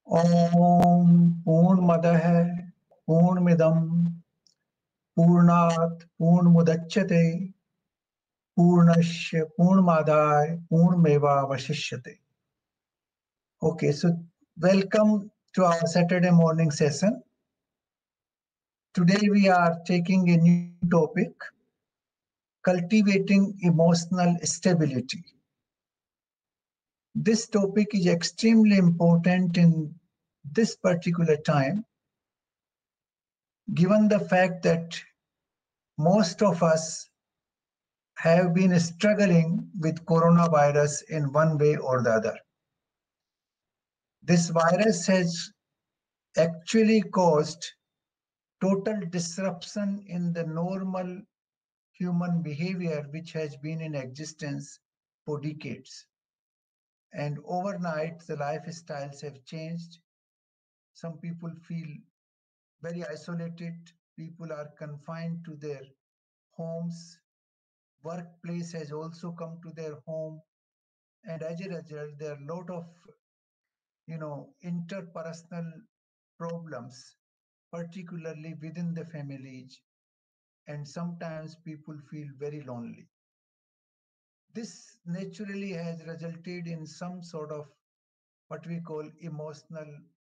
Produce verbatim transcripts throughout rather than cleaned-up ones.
ओम पूर्णमदः पूर्णमिदं पूर्णात् पूर्णमुदच्यते पूर्णस्य पूर्णमादाय पूर्णमेवावशिष्यते. Okay, so welcome to our Saturday morning session. Today we are taking a new topic, cultivating emotional stability. This topic is extremely important in this particular time, given the fact that most of us have been struggling with coronavirus in one way or the other. This virus has actually caused total disruption in the normal human behavior which has been in existence for decades. And overnight, the lifestyles have changed. Some people feel very isolated. People are confined to their homes. Workplace has also come to their home. And as a result, there are a lot of, you know, interpersonal problems, particularly within the families. And sometimes people feel very lonely. This naturally has resulted in some sort of what we call emotional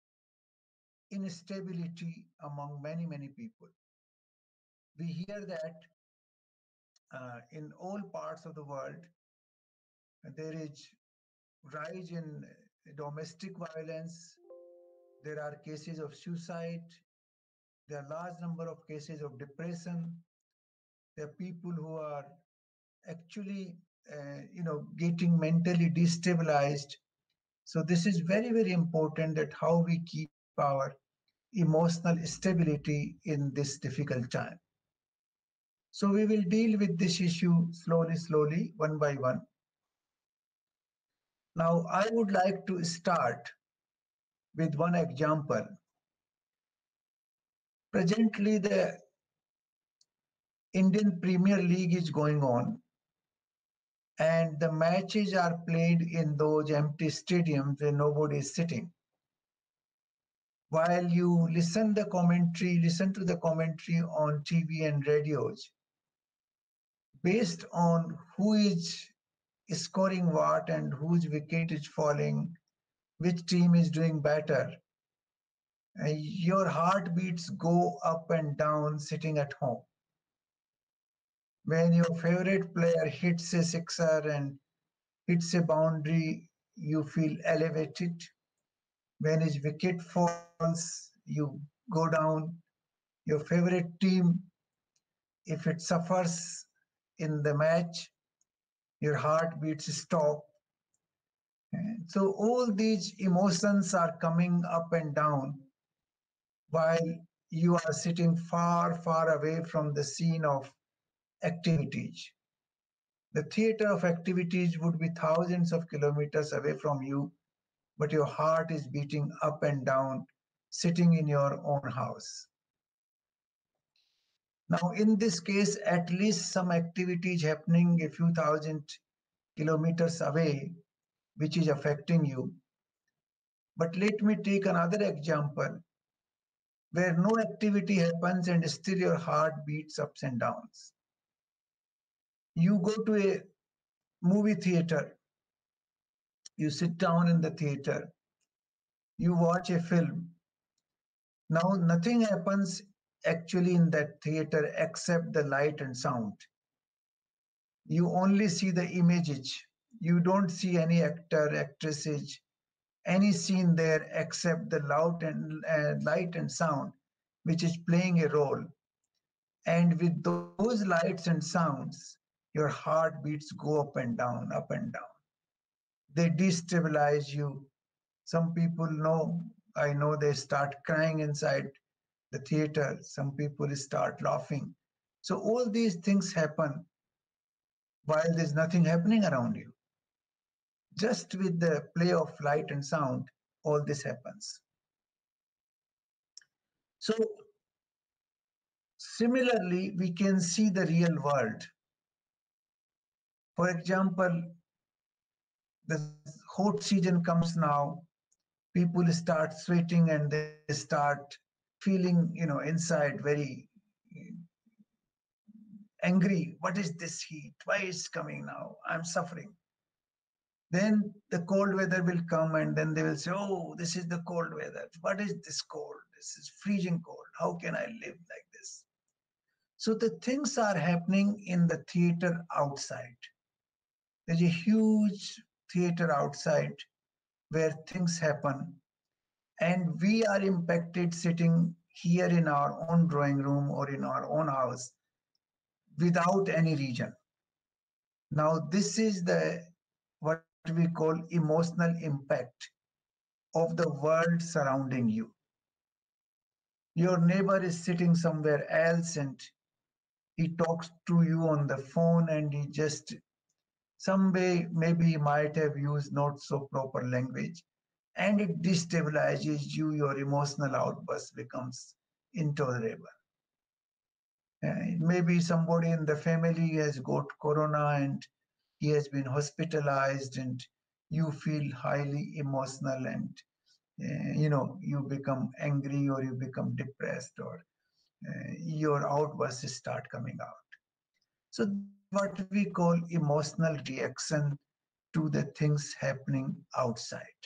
instability among many, many people. We hear that uh, in all parts of the world, there is rise in domestic violence, there are cases of suicide, there are large number of cases of depression, there are people who are actually uh, you know getting mentally destabilized. So this is very, very important that how we keep our emotional stability in this difficult time. So we will deal with this issue slowly, slowly, one by one. Now, I would like to start with one example. Presently, the Indian Premier League is going on, and the matches are played in those empty stadiums where nobody is sitting. While you listen the commentary, listen to the commentary on T V and radios, based on who is scoring what and whose wicket is falling, which team is doing better, uh, your heartbeats go up and down sitting at home. When your favorite player hits a sixer and hits a boundary, you feel elevated. When his wicket falls, you go down. Your favorite team, if it suffers in the match, your heartbeats stop. And so all these emotions are coming up and down while you are sitting far, far away from the scene of activities. The theater of activities would be thousands of kilometers away from you, but your heart is beating up and down, sitting in your own house. Now, in this case, at least some activity is happening a few thousand kilometers away, which is affecting you. But let me take another example where no activity happens and still your heart beats ups and downs. You go to a movie theater, you sit down in the theater, you watch a film. Now, nothing happens actually in that theater except the light and sound. You only see the images. You don't see any actor, actresses, any scene there except the loud and uh, light and sound, which is playing a role. And with those lights and sounds, your heartbeats go up and down, up and down. They destabilize you. Some people know, I know they start crying inside the theater. Some people start laughing. So all these things happen while there's nothing happening around you. Just with the play of light and sound, all this happens. So similarly, we can see the real world. For example, the hot season comes now, people start sweating and they start feeling, you know, inside very angry. What is this heat? Why is coming now? I'm suffering. Then the cold weather will come and then they will say, oh, this is the cold weather. What is this cold? This is freezing cold. How can I live like this? So the things are happening in the theater outside. There's a huge theater outside where things happen, and we are impacted sitting here in our own drawing room or in our own house without any reason. Now, this is the what we call emotional impact of the world surrounding you. Your neighbor is sitting somewhere else and he talks to you on the phone and he just some way maybe he might have used not so proper language and it destabilizes you. Your emotional outburst becomes intolerable. Uh, maybe somebody in the family has got corona and he has been hospitalized and you feel highly emotional and uh, you know you become angry or you become depressed or uh, your outbursts start coming out. So this is what we call emotional reaction to the things happening outside.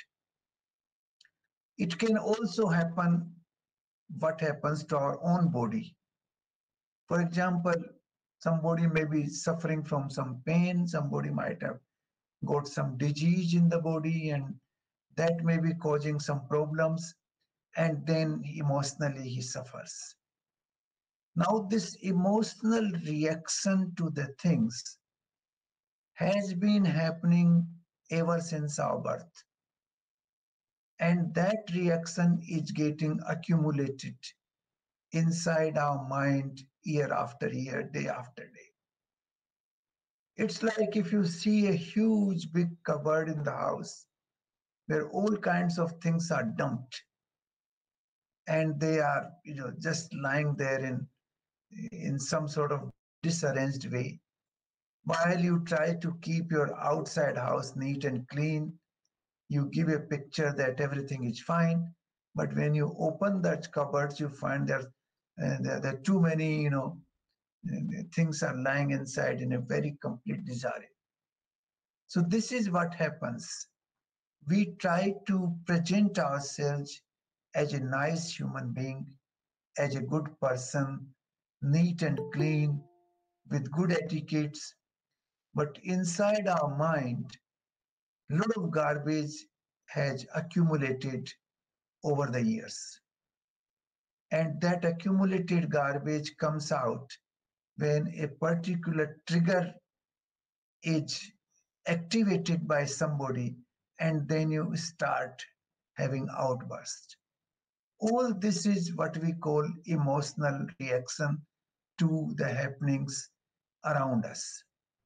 It can also happen what happens to our own body. For example, somebody may be suffering from some pain, somebody might have got some disease in the body, and that may be causing some problems, and then emotionally he suffers. Now, this emotional reaction to the things has been happening ever since our birth. And that reaction is getting accumulated inside our mind year after year, day after day. It's like if you see a huge big cupboard in the house where all kinds of things are dumped and they are, you know, just lying there in, in some sort of disarranged way. While you try to keep your outside house neat and clean, you give a picture that everything is fine. But when you open that cupboards, you find there, uh, there, there are too many, you know, things are lying inside in a very complete disarray. So this is what happens. We try to present ourselves as a nice human being, as a good person, neat and clean, with good etiquettes. But inside our mind, a lot of garbage has accumulated over the years. And that accumulated garbage comes out when a particular trigger is activated by somebody, and then you start having outbursts. All this is what we call emotional reaction to the happenings around us.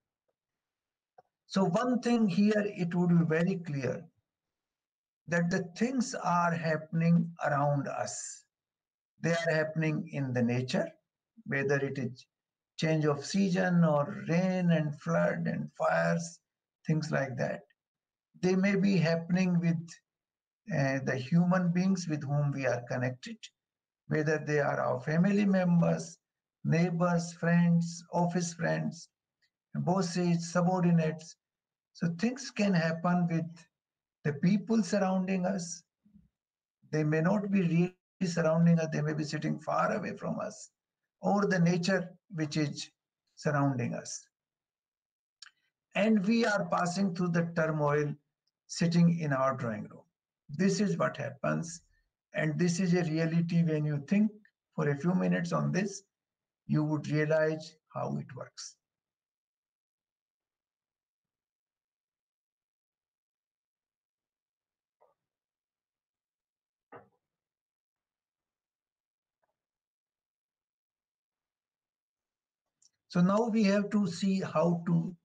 So one thing here, it would be very clear that the things are happening around us. They are happening in the nature, whether it is change of season or rain and flood and fires, things like that. They may be happening with uh, the human beings with whom we are connected, whether they are our family members, neighbors, friends, office friends, bosses, subordinates. So things can happen with the people surrounding us. They may not be really surrounding us, they may be sitting far away from us, or the nature which is surrounding us. And we are passing through the turmoil sitting in our drawing room. This is what happens, and this is a reality. When you think for a few minutes on this, you would realize how it works. So now we have to see how to,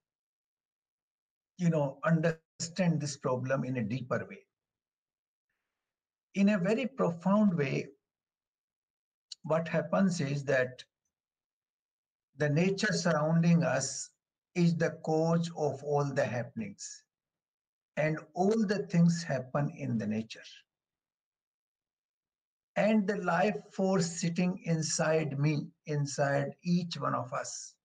you know, understand this problem in a deeper way. In a very profound way, what happens is that the nature surrounding us is the cause of all the happenings. and all the things happen in the nature. And the life force sitting inside me, inside each one of us,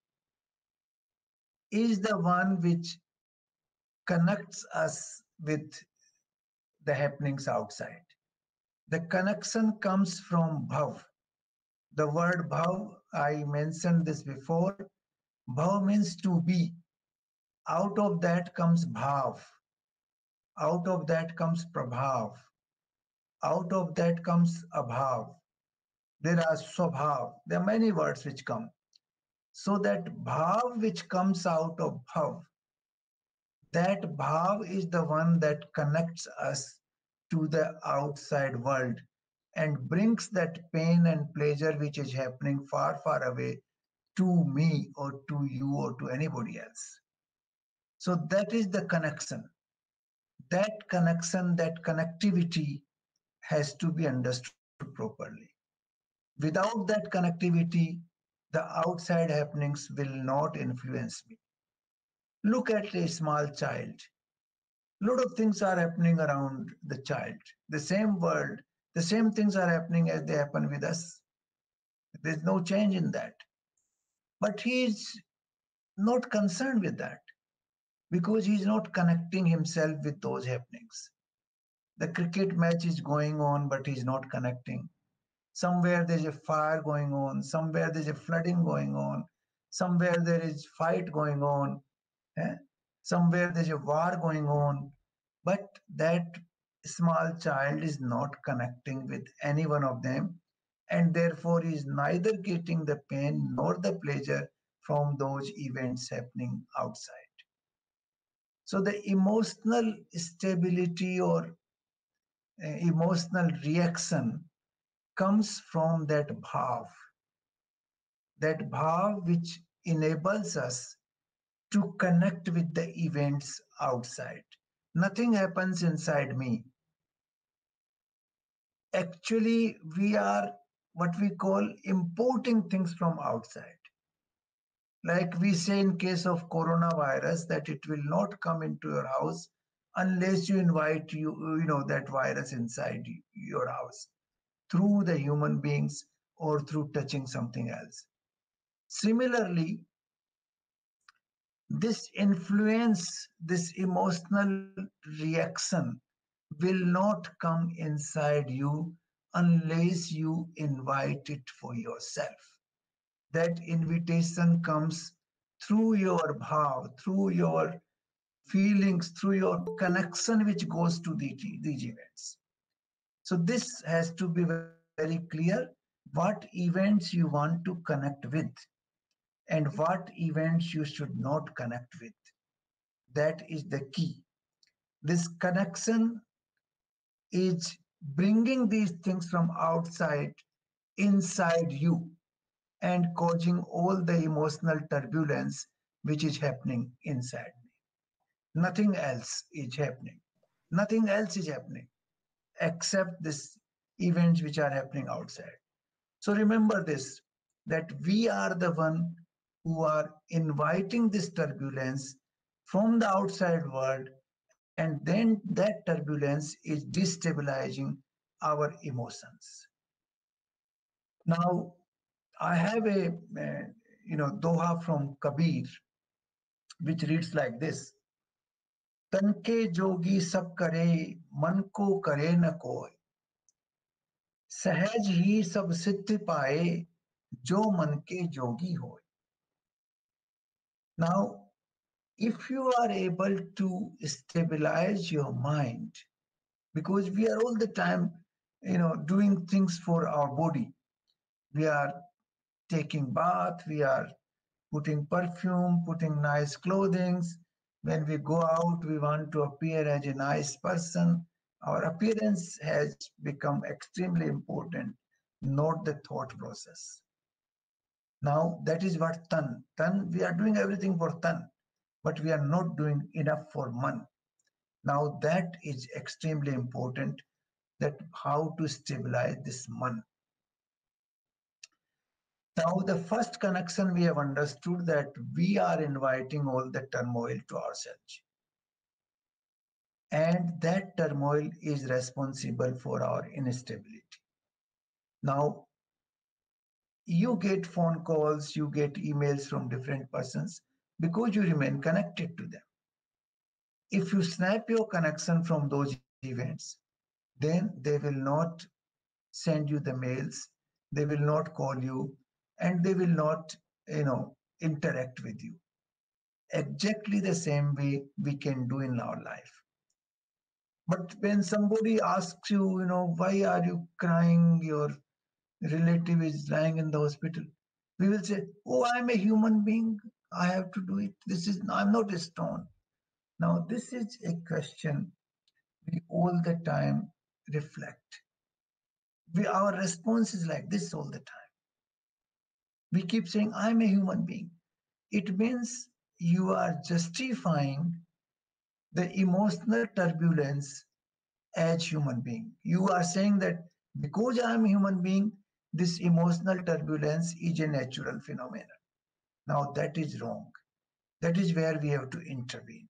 is the one which connects us with the happenings outside. The connection comes from bhav. The word bhav, I mentioned this before. Bhav means to be. Out of that comes bhav. Out of that comes prabhav. Out of that comes abhav. There are swabhav. There are many words which come. So that bhav which comes out of bhav, that bhav is the one that connects us to the outside world and brings that pain and pleasure which is happening far, far away to me or to you or to anybody else. So that is the connection. That connection, that connectivity has to be understood properly. Without that connectivity, the outside happenings will not influence me. Look at a small child. A lot of things are happening around the child. The same world, the same things are happening as they happen with us. There's no change in that. But he is not concerned with that because he's not connecting himself with those happenings. The cricket match is going on, but he's not connecting. Somewhere there's a fire going on, somewhere there's a flooding going on, somewhere there is fight going on, eh? Somewhere there's a war going on, but that small child is not connecting with any one of them, and therefore is neither getting the pain nor the pleasure from those events happening outside. So the emotional stability or uh, emotional reaction comes from that bhav, that bhav which enables us to connect with the events outside. Nothing happens inside me. Actually, we are what we call importing things from outside. Like we say in case of coronavirus that it will not come into your house unless you invite you, you know, that virus inside your house through the human beings or through touching something else. Similarly, this influence, this emotional reaction will not come inside you unless you invite it for yourself. That invitation comes through your bhav, through your feelings, through your connection which goes to the, these events. So this has to be very clear what events you want to connect with and what events you should not connect with. That is the key. This connection is bringing these things from outside inside you and causing all the emotional turbulence which is happening inside me. Nothing else is happening. Nothing else is happening except this events which are happening outside. So remember this, that we are the one who are inviting this turbulence from the outside world, and then that turbulence is destabilizing our emotions. Now, I have a, uh, you know, doha from Kabir, which reads like this. तन के जोगी सब करे, मन को करे न कोई, सहज ही सब सिद्धि पाए, जो मन के जोगी होय. Now, if you are able to stabilize your mind, because we are all the time, you know, doing things for our body. We are taking bath, we are putting perfume, putting nice clothing. When we go out, we want to appear as a nice person. Our appearance has become extremely important, not the thought process. Now, that is what tan. Tan, we are doing everything for tan, but we are not doing enough for man. Now, that is extremely important, that how to stabilize this man. Now, the first connection we have understood that we are inviting all the turmoil to ourselves. And that turmoil is responsible for our instability. Now, you get phone calls, you get emails from different persons because you remain connected to them. If you snap your connection from those events, then they will not send you the mails, they will not call you, and they will not, you know, interact with you. Exactly the same way we can do in our life. But when somebody asks you, you know, why are you crying? Your relative is lying in the hospital. We will say, oh, I'm a human being. I have to do it. This is, I'm not a stone. Now, this is a question we all the time reflect. We, our response is like this all the time. We keep saying, I'm a human being. It means you are justifying the emotional turbulence as human being. You are saying that because I am a human being, this emotional turbulence is a natural phenomenon. Now that is wrong. That is where we have to intervene.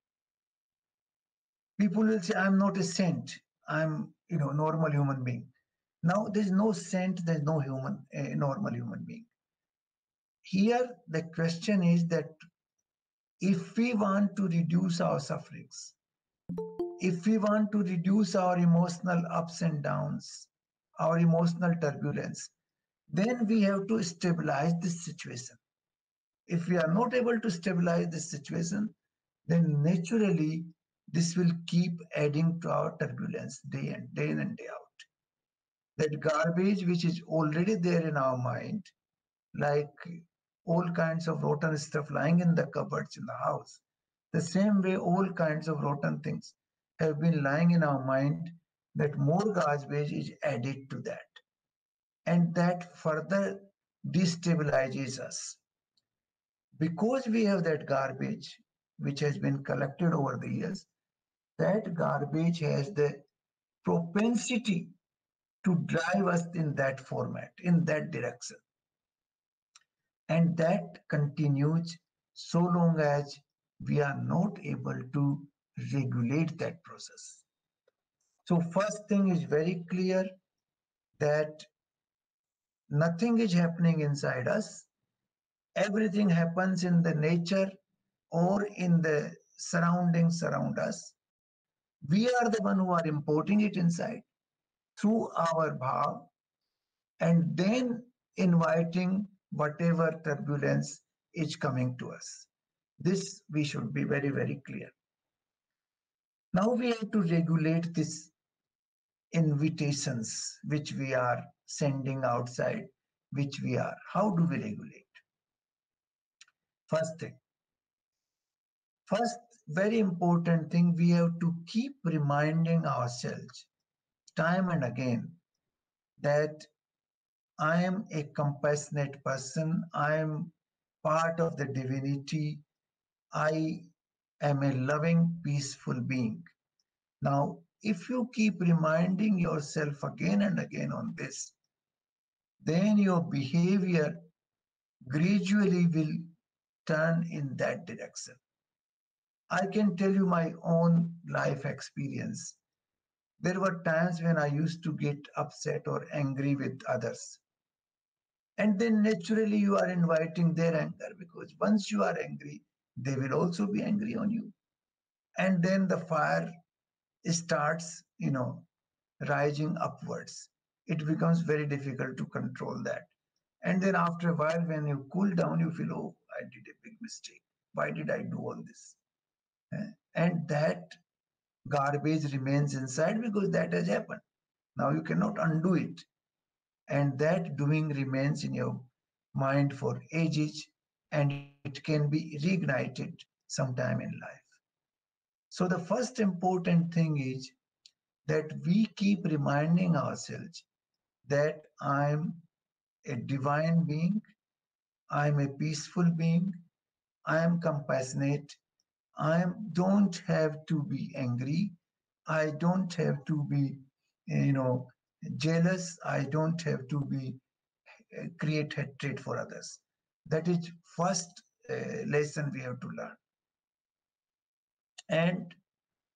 People will say, I'm not a saint. I'm, you know, normal human being. Now there's no saint, there's no human, a normal human being. Here the question is that if we want to reduce our sufferings, if we want to reduce our emotional ups and downs, our emotional turbulence, then we have to stabilize this situation. If we are not able to stabilize this situation, then naturally this will keep adding to our turbulence day and day in and day out. That garbage which is already there in our mind, like all kinds of rotten stuff lying in the cupboards in the house, the same way all kinds of rotten things have been lying in our mind, that more garbage is added to that. And that further destabilizes us. Because we have that garbage which has been collected over the years, that garbage has the propensity to drive us in that format, in that direction. And that continues so long as we are not able to regulate that process. So, first thing is very clear that nothing is happening inside us. Everything happens in the nature or in the surroundings around us. We are the one who are importing it inside through our bhav and then inviting whatever turbulence is coming to us. This we should be very, very clear. Now we have to regulate these invitations which we are sending outside, which we are. How do we regulate? First thing, first very important thing, we have to keep reminding ourselves time and again that I am a compassionate person. I am part of the divinity. I am a loving, peaceful being. Now, if you keep reminding yourself again and again on this, then your behavior gradually will turn in that direction. I can tell you my own life experience. There were times when I used to get upset or angry with others. And then naturally you are inviting their anger, because once you are angry, they will also be angry on you. And then the fire starts, you know, rising upwards. It becomes very difficult to control that. And then after a while, when you cool down, you feel, oh, I did a big mistake. Why did I do all this? Eh, And that garbage remains inside because that has happened. Now you cannot undo it. And that doing remains in your mind for ages, and it can be reignited sometime in life. So the first important thing is that we keep reminding ourselves that I'm a divine being, I'm a peaceful being, I am compassionate, I don't have to be angry, I don't have to be, you know, jealous, I don't have to be uh, create hatred for others. That is first uh, lesson we have to learn. And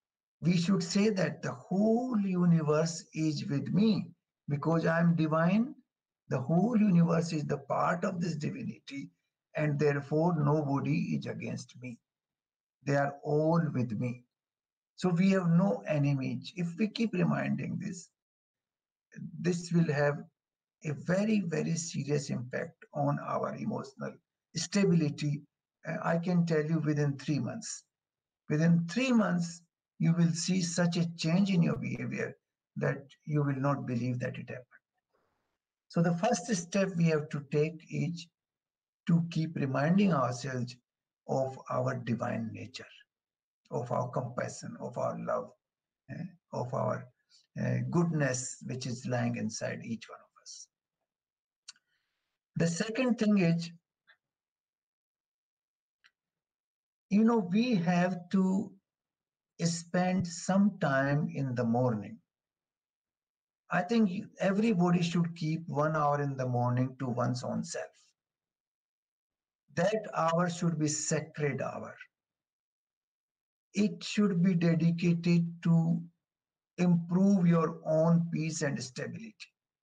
We should say that the whole universe is with me because I am divine. The whole universe is the part of this divinity, and therefore nobody is against me. They are all with me. So we have no enemies. If we keep reminding this, this will have a very, very serious impact on our emotional stability. Uh, I can tell you within three months. Within three months, you will see such a change in your behavior that you will not believe that it happened. So the first step we have to take is to keep reminding ourselves of our divine nature, of our compassion, of our love, eh, of our uh, goodness, which is lying inside each one of us. The second thing is, you know, we have to spend some time in the morning. I think everybody should keep one hour in the morning to one's own self. That hour should be sacred hour. It should be dedicated to improve your own peace and stability.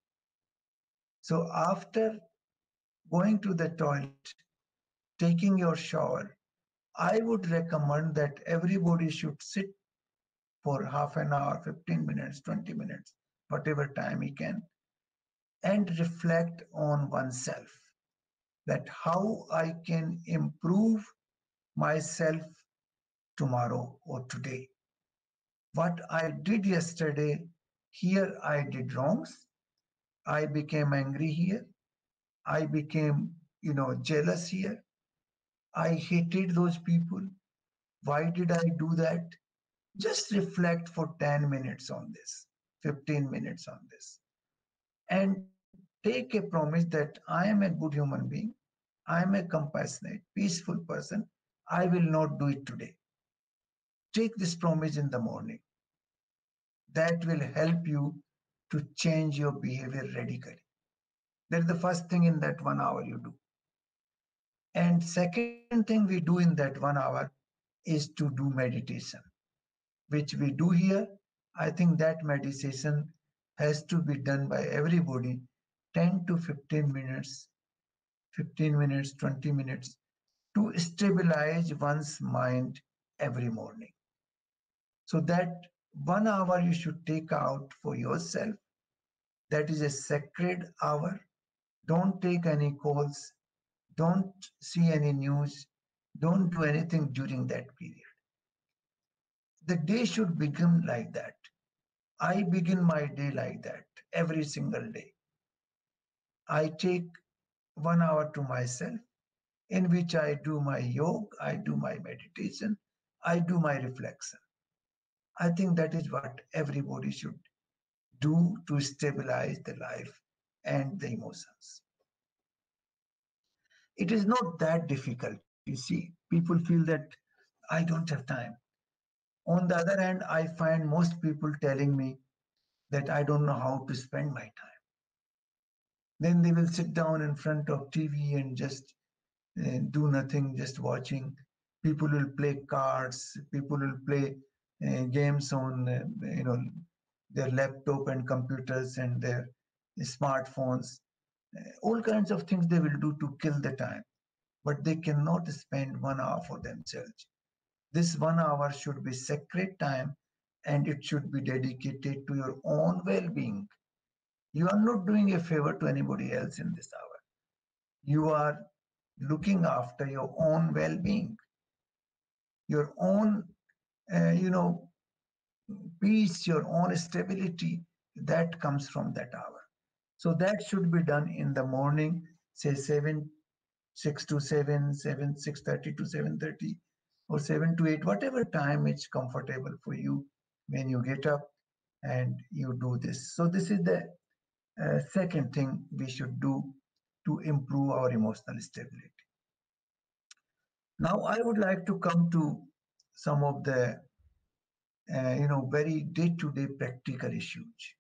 So after going to the toilet, taking your shower, I would recommend that everybody should sit for half an hour, fifteen minutes, twenty minutes, whatever time he can, and reflect on oneself, that how I can improve myself tomorrow or today. What I did yesterday, here I did wrongs. I became angry here. I became, you know, jealous here. I hated those people. Why did I do that? Just reflect for ten minutes on this, fifteen minutes on this, and take a promise that I am a good human being. I am a compassionate, peaceful person. I will not do it today. Take this promise in the morning. That will help you to change your behavior radically. That's the first thing in that one hour you do. And second thing we do in that one hour is to do meditation, which we do here. I think that meditation has to be done by everybody ten to fifteen minutes, fifteen minutes, twenty minutes to stabilize one's mind every morning. So that one hour you should take out for yourself. That is a sacred hour. Don't take any calls. Don't see any news. Don't do anything during that period. The day should begin like that. I begin my day like that every single day. I take one hour to myself in which I do my yoga, I do my meditation, I do my reflection. I think that is what everybody should do to stabilize the life and the emotions. It is not that difficult. You see, people feel that I don't have time. On the other hand, I find most people telling me that I don't know how to spend my time. Then they will sit down in front of T V and just uh, do nothing, just watching. People will play cards. People will play uh, games on, uh, you know, their laptop and computers and their smartphones. Uh, all kinds of things they will do to kill the time, but they cannot spend one hour for themselves. This one hour should be sacred time, and it should be dedicated to your own well-being. You are not doing a favor to anybody else in this hour. You are looking after your own well-being, your own, uh, you know, peace, your own stability. That comes from that hour. So that should be done in the morning, say seven, six to seven, seven, six thirty to seven thirty, or seven to eight, whatever time is comfortable for you when you get up and you do this. So this is the uh, second thing we should do to improve our emotional stability. Now, I would like to come to some of the, uh, you know, very day-to-day practical issues.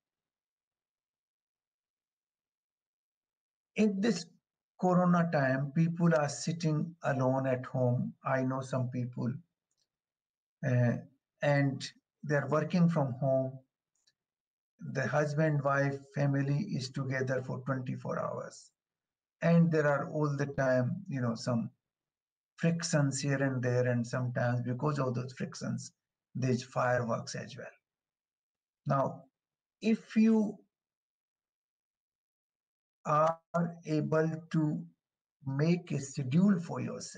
In this Corona time, people are sitting alone at home. I know some people, uh, and they're working from home, the husband, wife, family is together for twenty-four hours. And there are all the time, you know, some frictions here and there, and sometimes because of those frictions, there's fireworks as well. Now, if you are able to make a schedule for yourself,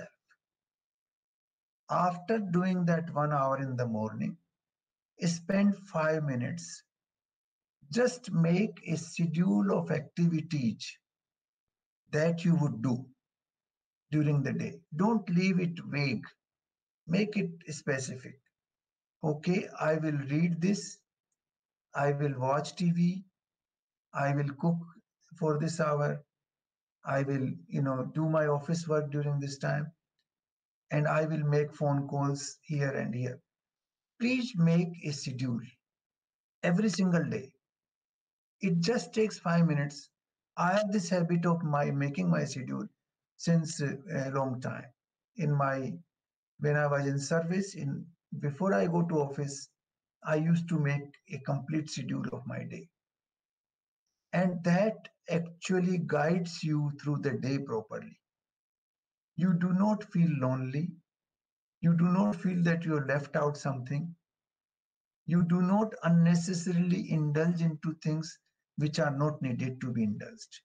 after doing that one hour in the morning, spend five minutes. Just make a schedule of activities that you would do during the day. Don't leave it vague. Make it specific. Okay, I will read this. I will watch T V. I will cook for this hour. I will, you know, do my office work during this time. And I will make phone calls here and here. Please make a schedule every single day. It just takes five minutes. I have this habit of my making my schedule since a, a long time. In my when I was in service, in before I go to office, I used to make a complete schedule of my day, and that actually guides you through the day properly. You do not feel lonely. You do not feel that you are left out something. You do not unnecessarily indulge into things which are not needed to be indulged.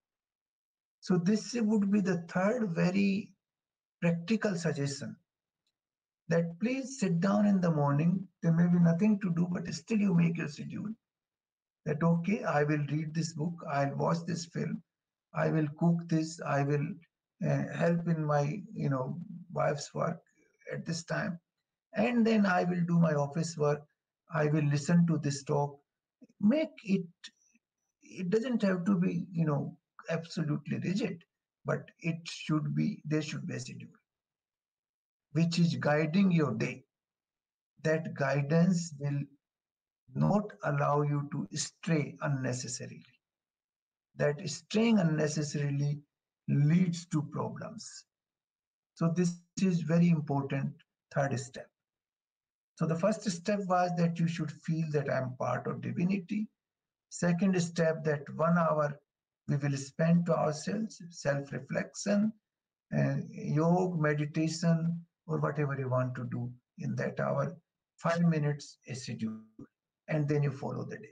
So this would be the third very practical suggestion, that please sit down in the morning. There may be nothing to do, but still you make your schedule. That okay, I will read this book, I'll watch this film, I will cook this, I will uh, help in my you know wife's work at this time, and then I will do my office work. I will listen to this talk. Make it. It doesn't have to be you know absolutely rigid, but it should be. There should be a schedule which is guiding your day. That guidance will not allow you to stray unnecessarily. That straying unnecessarily leads to problems. So this is very important third step. So the first step was that you should feel that I am part of divinity. Second step, that one hour we will spend to ourselves, self-reflection, and yoga, meditation, or whatever you want to do in that hour. Five minutes is schedule, and then you follow the day.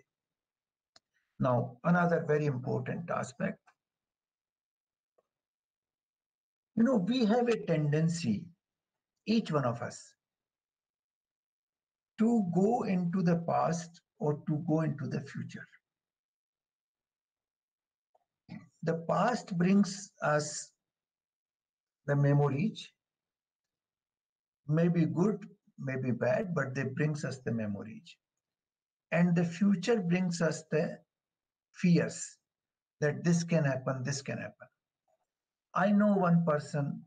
Now, another very important aspect, you know, we have a tendency, each one of us, to go into the past or to go into the future. The past brings us the memories, maybe good, maybe bad, but they brings us the memories. And the future brings us the fears that this can happen, this can happen. I know one person.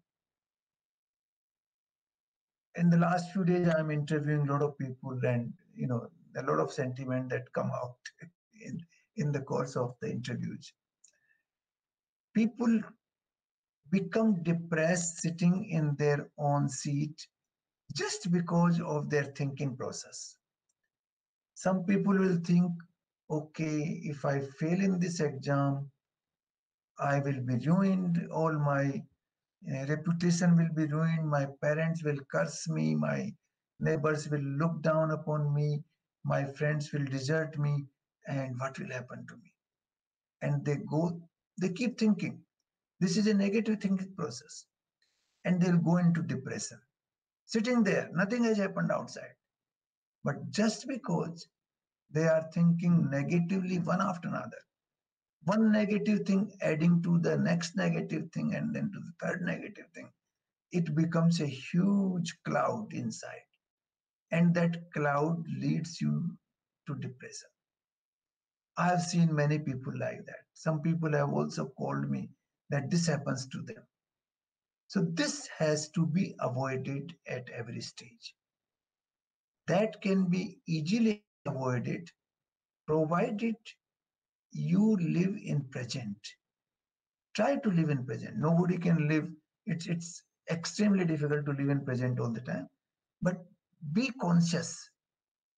In the last few days, I'm interviewing a lot of people, and you know, a lot of sentiment that come out in, in the course of the interviews. People become depressed sitting in their own seat just because of their thinking process. Some people will think, okay, if I fail in this exam, I will be ruined, all my uh, reputation will be ruined, my parents will curse me, my neighbors will look down upon me, my friends will desert me, and what will happen to me? And they go, they keep thinking. This is a negative thinking process. And they'll go into depression. Sitting there, nothing has happened outside. But just because they are thinking negatively one after another, one negative thing adding to the next negative thing and then to the third negative thing, it becomes a huge cloud inside. And that cloud leads you to depression. I have seen many people like that. Some people have also called me that this happens to them. So this has to be avoided at every stage. That can be easily avoided provided you live in present. Try to live in present. Nobody can live, it's it's extremely difficult to live in present all the time. But be conscious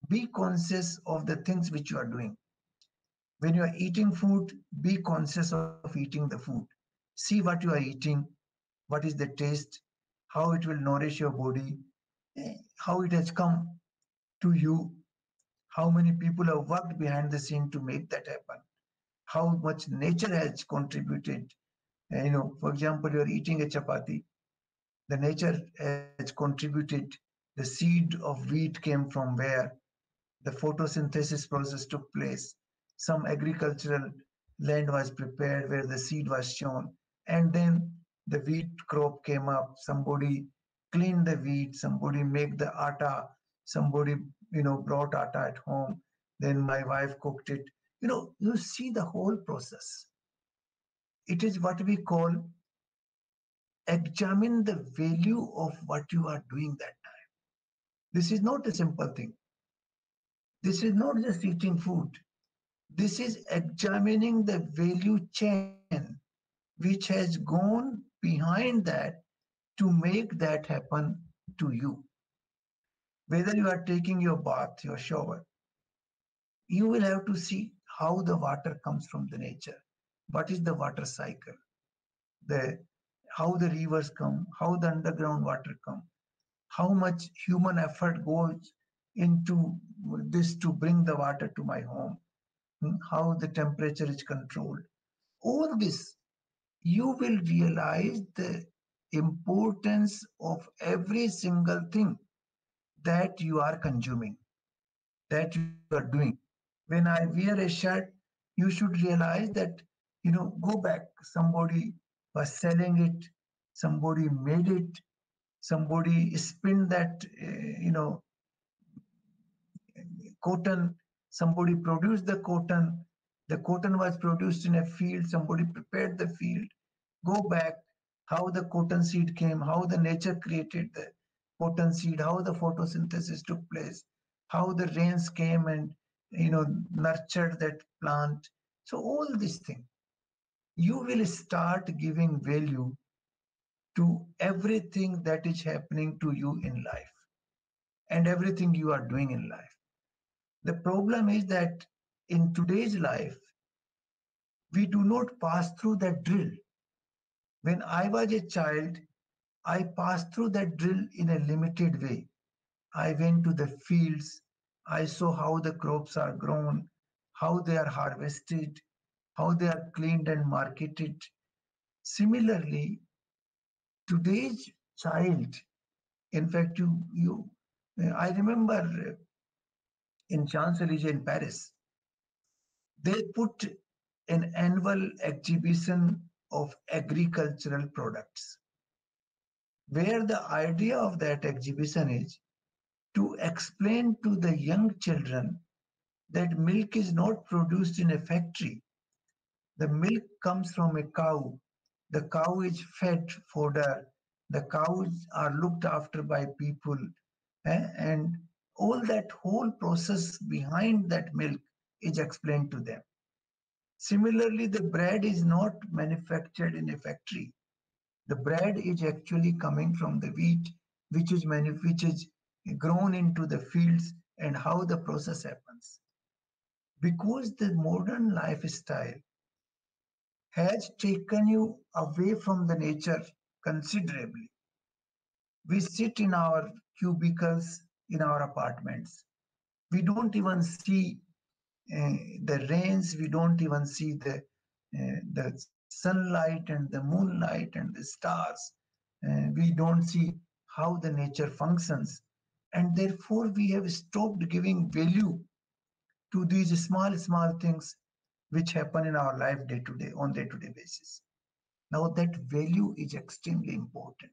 Be conscious of the things which you are doing. When you are eating food, be conscious of eating the food. See what you are eating, what is the taste, how it will nourish your body, eh, how it has come to you, how many people have worked behind the scene to make that happen, how much nature has contributed. Eh, You know, for example, you're eating a chapati, the nature has contributed, the seed of wheat came from where, the photosynthesis process took place, some agricultural land was prepared where the seed was shown, and then the wheat crop came up. Somebody cleaned the wheat, somebody made the atta, somebody you know brought atta at home. Then my wife cooked it. You know, you see the whole process. It is what we call examine the value of what you are doing that time. This is not a simple thing. This is not just eating food. This is examining the value chain which has gone behind that to make that happen to you. Whether you are taking your bath, your shower, you will have to see how the water comes from the nature. What is the water cycle? The how the rivers come, how the underground water come, how much human effort goes into this to bring the water to my home, how the temperature is controlled. All this, you will realize the importance of every single thing that you are consuming, that you are doing. When I wear a shirt, you should realize that, you know, go back. Somebody was selling it, somebody made it, somebody spun that, uh, you know, cotton, somebody produced the cotton, the cotton was produced in a field, somebody prepared the field. Go back, how the cotton seed came, how the nature created the cotton seed, how the photosynthesis took place, how the rains came and you know nurtured that plant. So all these things, you will start giving value to everything that is happening to you in life and everything you are doing in life. The problem is that in today's life, we do not pass through that drill. When I was a child, I passed through that drill in a limited way. I went to the fields. I saw how the crops are grown, how they are harvested, how they are cleaned and marketed. Similarly, today's child, in fact, you, you, I remember in Champs-Élysées in Paris, they put an annual exhibition of agricultural products, where the idea of that exhibition is to explain to the young children that milk is not produced in a factory. The milk comes from a cow. The cow is fed fodder. The cows are looked after by people. eh, And all that whole process behind that milk is explained to them. Similarly, the bread is not manufactured in a factory. The bread is actually coming from the wheat, which is manu- which is grown into the fields, and how the process happens. Because the modern lifestyle has taken you away from the nature considerably. We sit in our cubicles in our apartments. We don't even see uh, the rains. We don't even see the uh, the sunlight and the moonlight and the stars. Uh, we don't see how the nature functions, and therefore we have stopped giving value to these small small things which happen in our life day to day on day to day basis. Now that value is extremely important.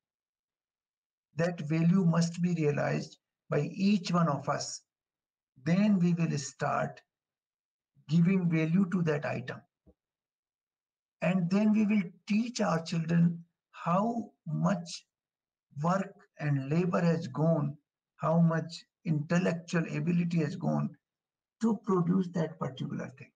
That value must be realized by each one of us. Then we will start giving value to that item. And then we will teach our children how much work and labor has gone, how much intellectual ability has gone to produce that particular thing.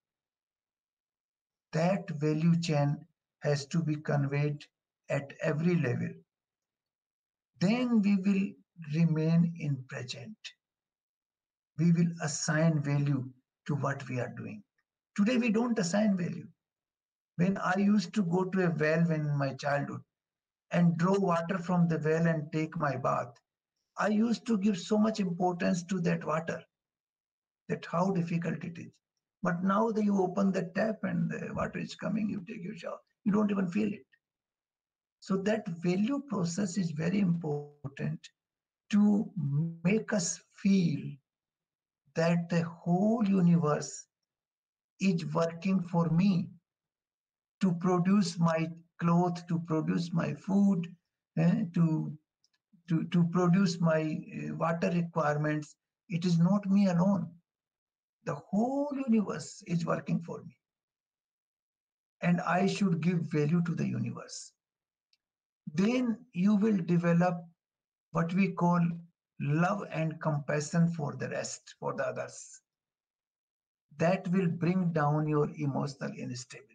That value chain has to be conveyed at every level. Then we will remain in present. we will assign value to what we are doing. Today, we don't assign value. When I used to go to a well when in my childhood and draw water from the well and take my bath, I used to give so much importance to that water, that how difficult it is. But now that you open the tap and the water is coming, you take your shower, you don't even feel it. So that value process is very important to make us feel that the whole universe is working for me to produce my clothes, to produce my food, eh, to, to, to produce my uh, water requirements. It is not me alone. The whole universe is working for me. And I should give value to the universe. Then you will develop what we call love and compassion for the rest, for the others. That will bring down your emotional instability.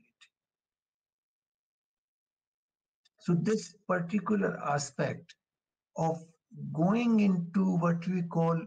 So, this particular aspect of going into what we call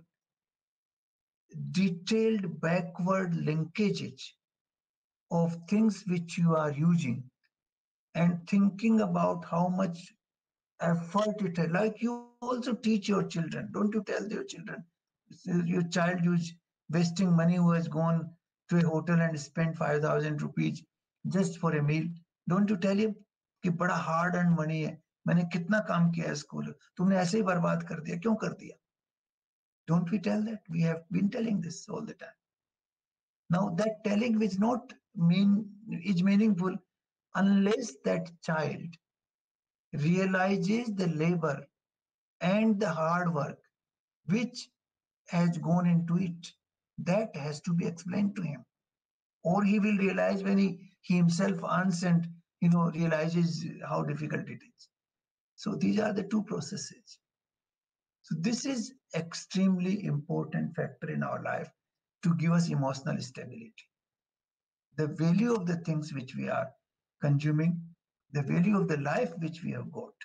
detailed backward linkages of things which you are using and thinking about how much effort it has. Like you also teach your children, don't you tell your children, your child who's wasting money, who has gone to a hotel and spent five thousand rupees just for a meal, don't you tell him कि बड़ा hard earn money है, मैंने कितना काम किया है school, तुमने ऐसे ही बर्बाद कर दिया, क्यों कर दिया? Don't we tell that? We have been telling this all the time. Now that telling is not mean is meaningful unless that child realizes the labor and the hard work which has gone into it. That has to be explained to him, or he will realize when he, he himself earns and you know realizes how difficult it is. So these are the two processes. So this is extremely important factor in our life to give us emotional stability. The value of the things which we are consuming, the value of the life which we have got.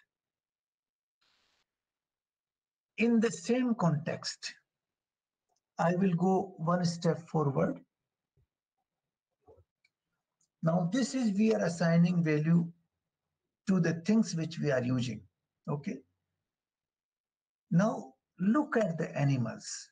In the same context, I will go one step forward. Now, this is we are assigning value to the things which we are using. Okay. Now, look at the animals.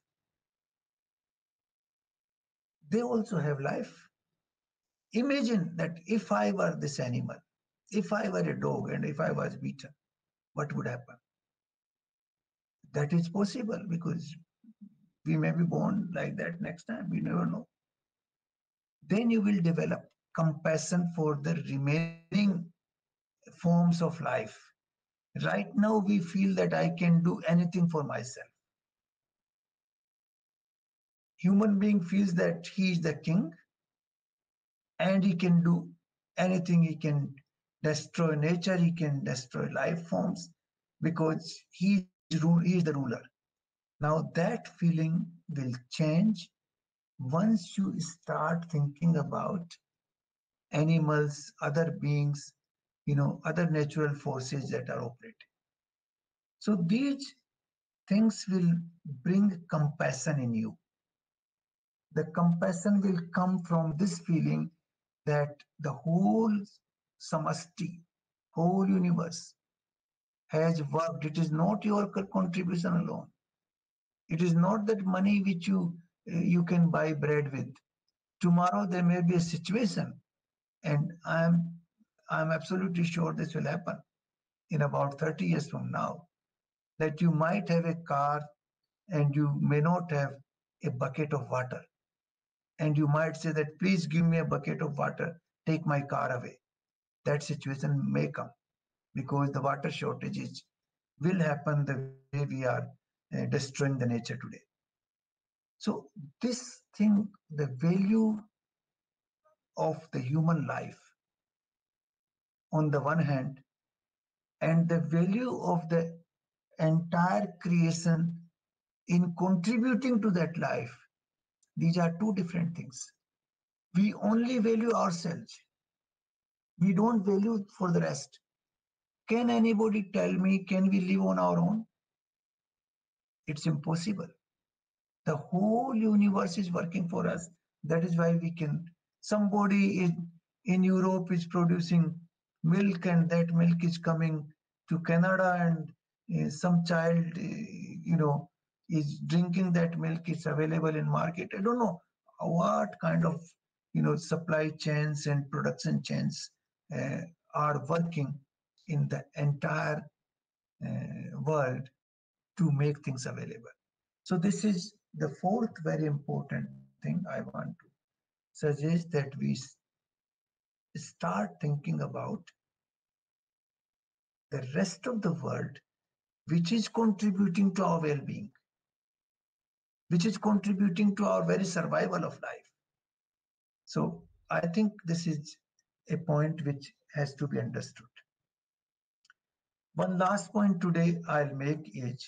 They also have life. Imagine that if I were this animal, if I were a dog and if I was beaten, what would happen? That is possible because we may be born like that next time. We never know. Then you will develop compassion for the remaining forms of life. Right now, we feel that I can do anything for myself. Human being feels that he is the king and he can do anything. He can destroy nature, he can destroy life forms because he is, he is the ruler. Now that feeling will change once you start thinking about animals, other beings, you know, other natural forces that are operating. So these things will bring compassion in you. The compassion will come from this feeling that the whole samasti, whole universe has worked. It is not your contribution alone. It is not that money which you uh, you can buy bread with. Tomorrow there may be a situation, and I'm I'm absolutely sure this will happen in about thirty years from now, that you might have a car and you may not have a bucket of water. And you might say that, please give me a bucket of water, take my car away. That situation may come because the water shortages will happen the way we are uh, destroying the nature today. So this thing, the value of the human life on the one hand, and the value of the entire creation in contributing to that life, these are two different things. We only value ourselves. We don't value for the rest. Can anybody tell me, can we live on our own? It's impossible. The whole universe is working for us. That is why we can. Somebody in, in Europe is producing milk, and that milk is coming to Canada, and uh, some child, uh, you know, is drinking that milk. It's available in market. I don't know what kind of, you know, supply chains and production chains uh, are working in the entire uh, world to make things available. So this is the fourth very important thing I want to suggest, that we start thinking about the rest of the world which is contributing to our well-being, which is contributing to our very survival of life. So I think this is a point which has to be understood. One last point today I'll make is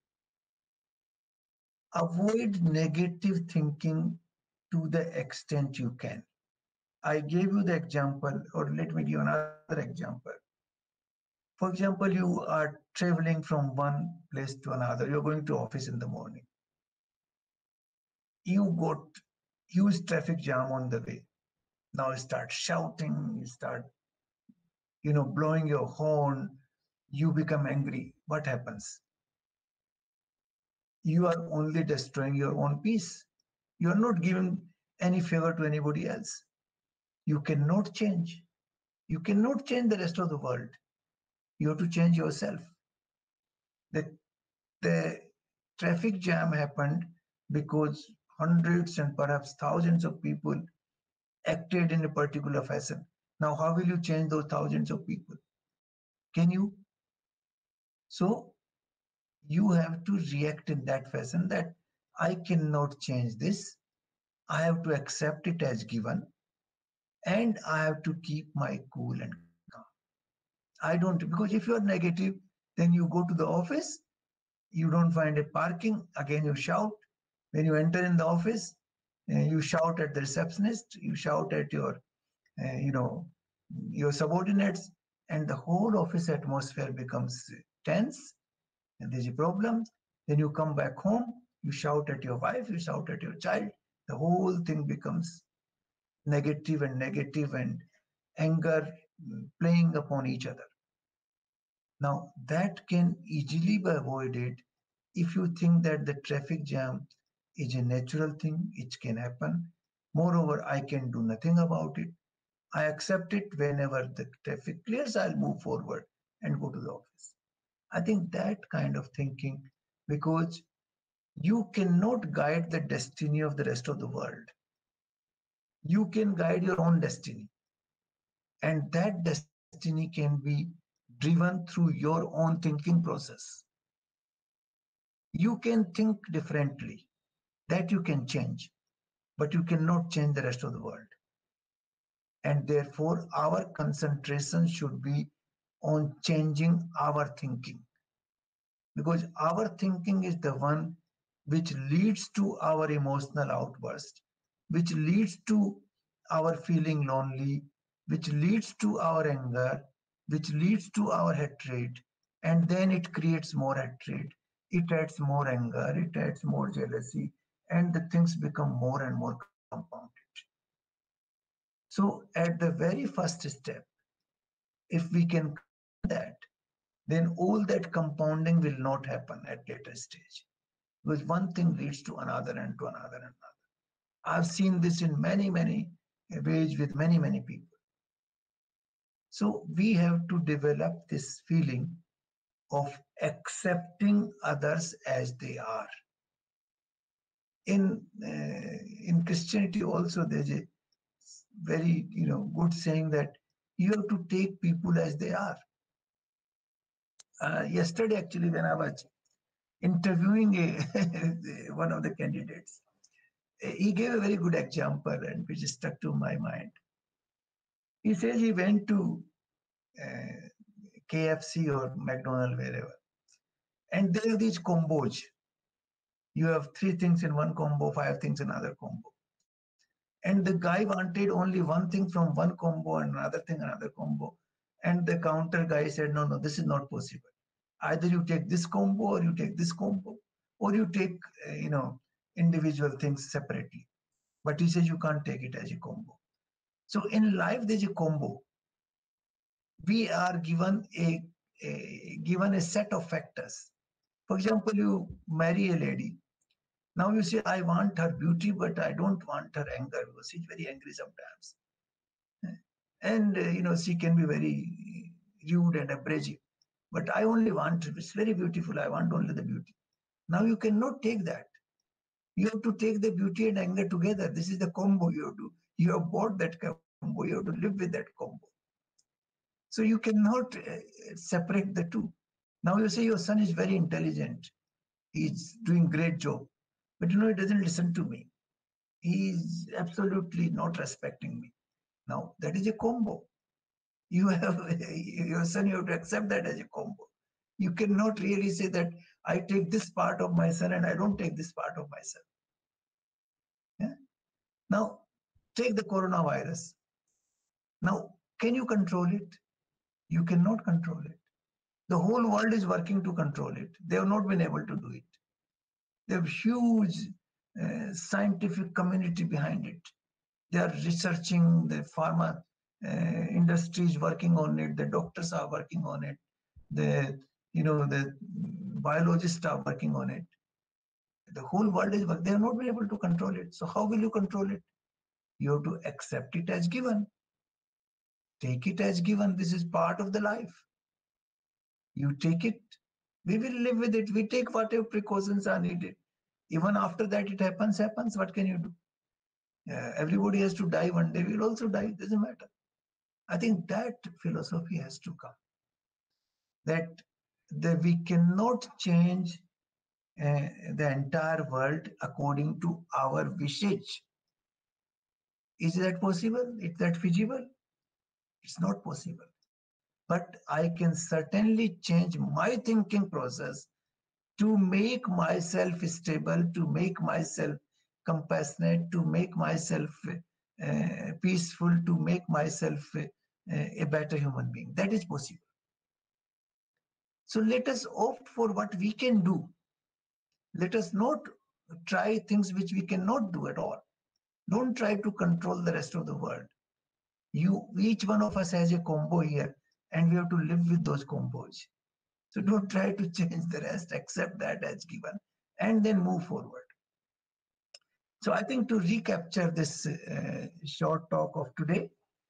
avoid negative thinking to the extent you can. I gave you the example, or let me give another example. For example, you are traveling from one place to another. You're going to office in the morning. You got huge traffic jam on the way. Now you start shouting, you start, you know, blowing your horn, you become angry. What happens? You are only destroying your own peace. You are not giving any favor to anybody else. You cannot change. You cannot change the rest of the world. You have to change yourself. The, the traffic jam happened because hundreds and perhaps thousands of people acted in a particular fashion. Now, how will you change those thousands of people? Can you? So, you have to react in that fashion that I cannot change this. I have to accept it as given, and I have to keep my cool and calm. I don't, because if you are negative, then you go to the office, you don't find a parking, again you shout. When you enter in the office, uh, you shout at the receptionist, you shout at your, uh, you know, your subordinates, and the whole office atmosphere becomes tense, and there's a problem. Then you come back home, you shout at your wife, you shout at your child, the whole thing becomes negative and negative and anger mm, playing upon each other. Now, that can easily be avoided if you think that the traffic jam is a natural thing, it can happen. Moreover, I can do nothing about it. I accept it. Whenever the traffic clears, I'll move forward and go to the office. I think that kind of thinking, because you cannot guide the destiny of the rest of the world. You can guide your own destiny. And that destiny can be driven through your own thinking process. You can think differently, that you can change, but you cannot change the rest of the world. And therefore, our concentration should be on changing our thinking, because our thinking is the one which leads to our emotional outburst, which leads to our feeling lonely, which leads to our anger, which leads to our hatred, and then it creates more hatred, it adds more anger, it adds more jealousy, and the things become more and more compounded. So, at the very first step, if we can that, then all that compounding will not happen at later stage, because one thing leads to another and to another and another. I've seen this in many, many ways with many, many people. So we have to develop this feeling of accepting others as they are. In uh, in Christianity also, there's a very, you know, good saying that you have to take people as they are. Uh, yesterday, actually, when I was interviewing a, one of the candidates, he gave a very good example and which stuck to my mind. He says he went to uh, K F C or McDonald's, wherever, and there are these combos. You have three things in one combo, five things in another combo. And the guy wanted only one thing from one combo and another thing, another combo. And the counter guy said, no, no, this is not possible. Either you take this combo or you take this combo, or you take, uh, you know, individual things separately. But he says you can't take it as a combo. So in life, there's a combo. We are given a, a given a set of factors. For example, you marry a lady. Now you say, I want her beauty, but I don't want her anger because she's very angry sometimes. And, uh, you know, she can be very rude and abrasive. But I only want, it's very beautiful. I want only the beauty. Now you cannot take that. You have to take the beauty and anger together. This is the combo you have to, you have bought that combo. You have to live with that combo. So you cannot uh, separate the two. Now you say your son is very intelligent. He's doing great job. But you know, he doesn't listen to me. He's absolutely not respecting me. Now that is a combo. You have your son, you have to accept that as a combo. You cannot really say that I take this part of my son and I don't take this part of my son. Yeah? Now, take the coronavirus. Now, can you control it? You cannot control it. The whole world is working to control it. They have not been able to do it. They have huge uh, scientific community behind it. They are researching, the pharma uh, industry is working on it, the doctors are working on it, the, you know, the biologists are working on it. The whole world is working. They have not been able to control it. So how will you control it? You have to accept it as given. Take it as given. This is part of the life. You take it. We will live with it. We take whatever precautions are needed. Even after that, it happens, happens. What can you do? Uh, everybody has to die one day. We'll also die. It doesn't matter. I think that philosophy has to come. That, that we cannot change uh, the entire world according to our wishes. Is that possible? Is that feasible? It's not possible. But I can certainly change my thinking process to make myself stable, to make myself compassionate, to make myself uh, peaceful, to make myself uh, a better human being. That is possible. So let us opt for what we can do. Let us not try things which we cannot do at all. Don't try to control the rest of the world. You, each one of us has a combo here, and we have to live with those combos. So don't try to change the rest, accept that as given, and then move forward. So I think to recapture this uh, short talk of today,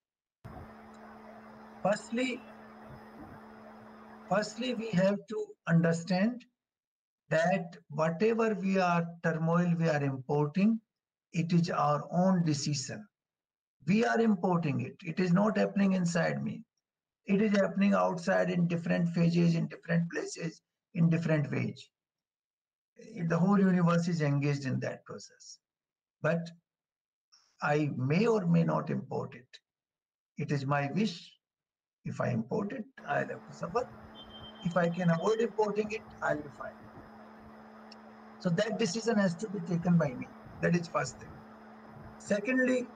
firstly, firstly, we have to understand that whatever we are turmoil we are importing, it is our own decision. We are importing it. It is not happening inside me. It is happening outside in different phases, in different places, in different ways. The whole universe is engaged in that process. But I may or may not import it. It is my wish. If I import it, I'll have to suffer. If I can avoid importing it, I'll be fine. So that decision has to be taken by me. That is first thing. Secondly,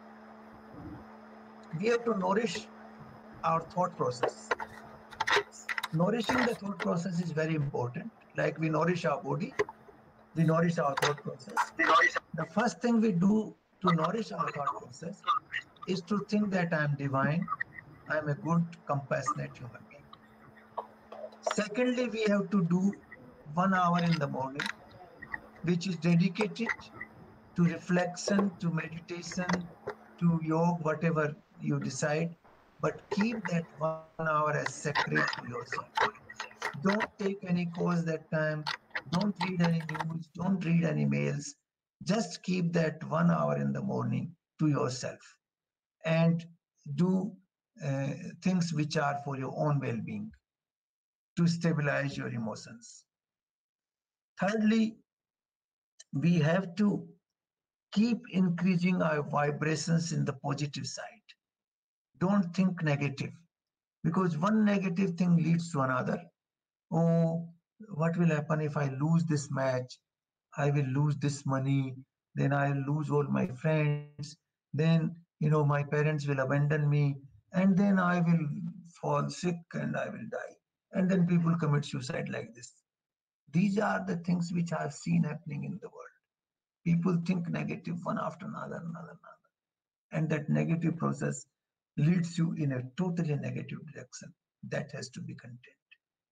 we have to nourish our thought process. Nourishing the thought process is very important. Like we nourish our body, we nourish our thought process. The first thing we do to nourish our thought process is to think that I am divine, I am a good, compassionate human being. Secondly, we have to do one hour in the morning, which is dedicated to reflection, to meditation, to yoga, whatever you decide, but keep that one hour as sacred to yourself. Don't take any course that time. Don't read any news. Don't read any mails. Just keep that one hour in the morning to yourself and do uh, things which are for your own well-being to stabilize your emotions. Thirdly, we have to keep increasing our vibrations in the positive side. Don't think negative, because one negative thing leads to another. Oh, what will happen if I lose this match? I will lose this money, then I'll lose all my friends, then, you know, my parents will abandon me, and then I will fall sick and I will die. And then people commit suicide like this. These are the things which I've seen happening in the world. People think negative one after another, another, another. And that negative process leads you in a totally negative direction. That has to be contained.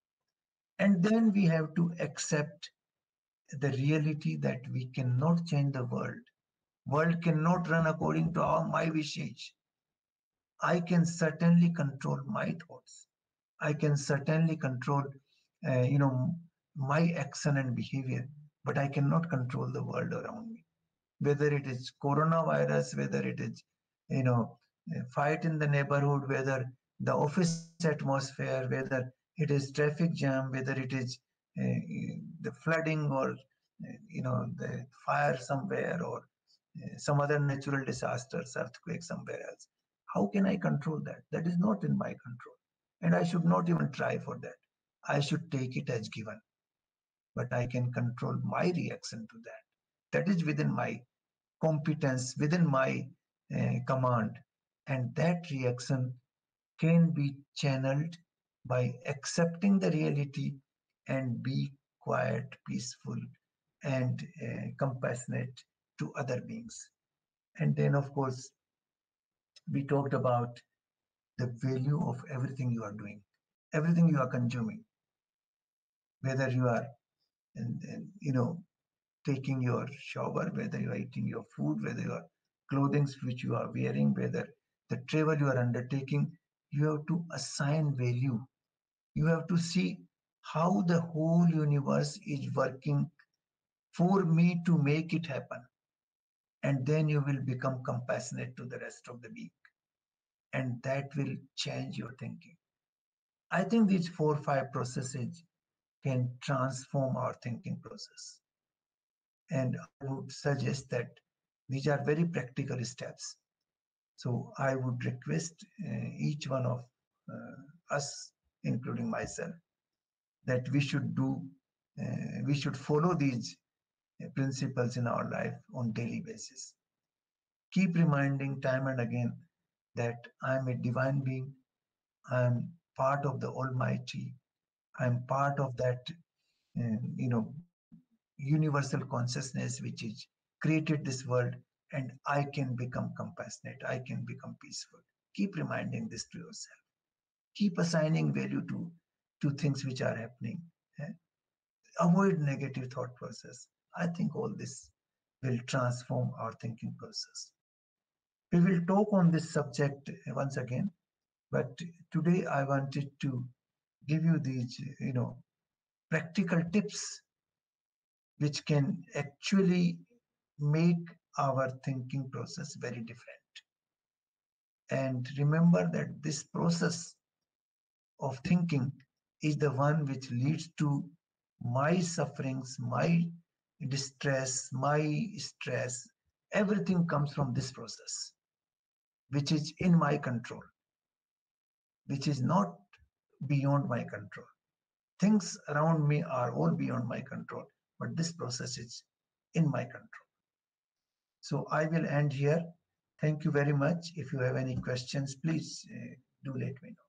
And then we have to accept the reality that we cannot change the world. World cannot run according to all my wishes. I can certainly control my thoughts. I can certainly control, uh, you know, my action and behavior, but I cannot control the world around me. Whether it is coronavirus, whether it is, you know, a fight in the neighborhood, whether the office atmosphere, whether it is traffic jam, whether it is uh, the flooding or, uh, you know, the fire somewhere or uh, some other natural disasters, earthquake somewhere else. How can I control that? That is not in my control. And I should not even try for that. I should take it as given. But I can control my reaction to that. That is within my competence, within my uh, command. And that reaction can be channeled by accepting the reality and be quiet, peaceful, and uh, compassionate to other beings. And then, of course, we talked about the value of everything you are doing, everything you are consuming, whether you are, and, and, you know, taking your shower, whether you are eating your food, whether you are clothing which you are wearing, whether the travel you are undertaking, you have to assign value. You have to see how the whole universe is working for me to make it happen. And then you will become compassionate to the rest of the being. And that will change your thinking. I think these four or five processes can transform our thinking process. And I would suggest that these are very practical steps. So I would request uh, each one of uh, us, including myself, that we should do, uh, we should follow these uh, principles in our life on daily basis. Keep reminding time and again that I am a divine being. I am part of the Almighty. I am part of that, uh, you know, universal consciousness which is created this world, and I can become compassionate. I can become peaceful. Keep reminding this to yourself. Keep assigning value to to things which are happening. eh? Avoid negative thought process. I think all this will transform our thinking process. We will talk on this subject once again, but today I wanted to give you these, you know, practical tips which can actually make our thinking process very different. And remember that this process of thinking is the one which leads to my sufferings, my distress, my stress. Everything comes from this process, which is in my control, which is not beyond my control. Things around me are all beyond my control, but this process is in my control. So I will end here. Thank you very much. If you have any questions, please uh, do let me know.